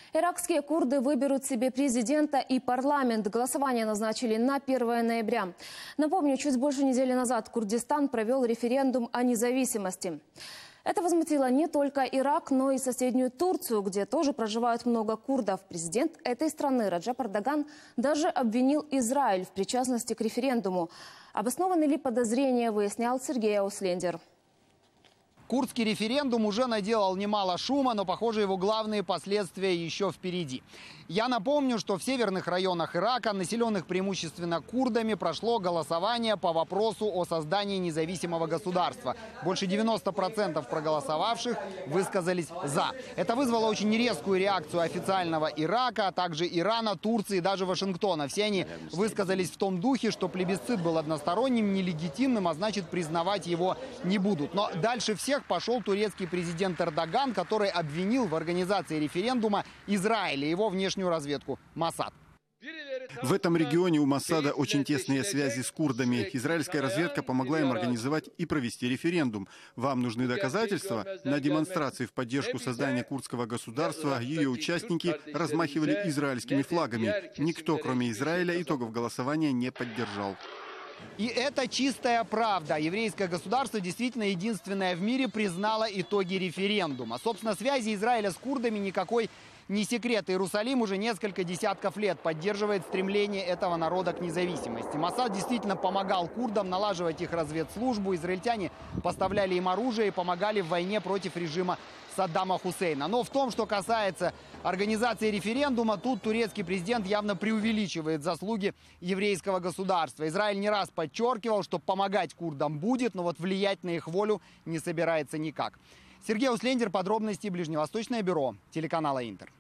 Иракские курды выберут себе президента и парламент. Голосование назначили на 1 ноября. Напомню, чуть больше недели назад Курдистан провел референдум о независимости. Это возмутило не только Ирак, но и соседнюю Турцию, где тоже проживают много курдов. Президент этой страны Раджеп Эрдоган даже обвинил Израиль в причастности к референдуму. Обоснованы ли подозрения, выяснял Сергей Ауслендер. Курдский референдум уже наделал немало шума, но, похоже, его главные последствия еще впереди. Я напомню, что в северных районах Ирака, населенных преимущественно курдами, прошло голосование по вопросу о создании независимого государства. Больше 90% проголосовавших высказались «за». Это вызвало очень резкую реакцию официального Ирака, а также Ирана, Турции и даже Вашингтона. Все они высказались в том духе, что плебисцит был односторонним, нелегитимным, а значит, признавать его не будут. Но дальше всех пошел турецкий президент Эрдоган, который обвинил в организации референдума Израиль и его внешнюю разведку Моссад. В этом регионе у Моссада очень тесные связи с курдами. Израильская разведка помогла им организовать и провести референдум. Вам нужны доказательства? На демонстрации в поддержку создания курдского государства ее участники размахивали израильскими флагами. Никто, кроме Израиля, итогов голосования не поддержал. И это чистая правда. Еврейское государство действительно единственное в мире признало итоги референдума. Собственно, связи Израиля с курдами никакой не секрет. Иерусалим уже несколько десятков лет поддерживает стремление этого народа к независимости. Моссад действительно помогал курдам налаживать их разведслужбу. Израильтяне поставляли им оружие и помогали в войне против режима Саддама Хусейна. Но в том, что касается организации референдума, тут турецкий президент явно преувеличивает заслуги еврейского государства. Израиль не раз подчеркивал, что помогать курдам будет, но вот влиять на их волю не собирается никак. Сергей Ауслендер, подробности, Ближневосточное бюро телеканала Интер.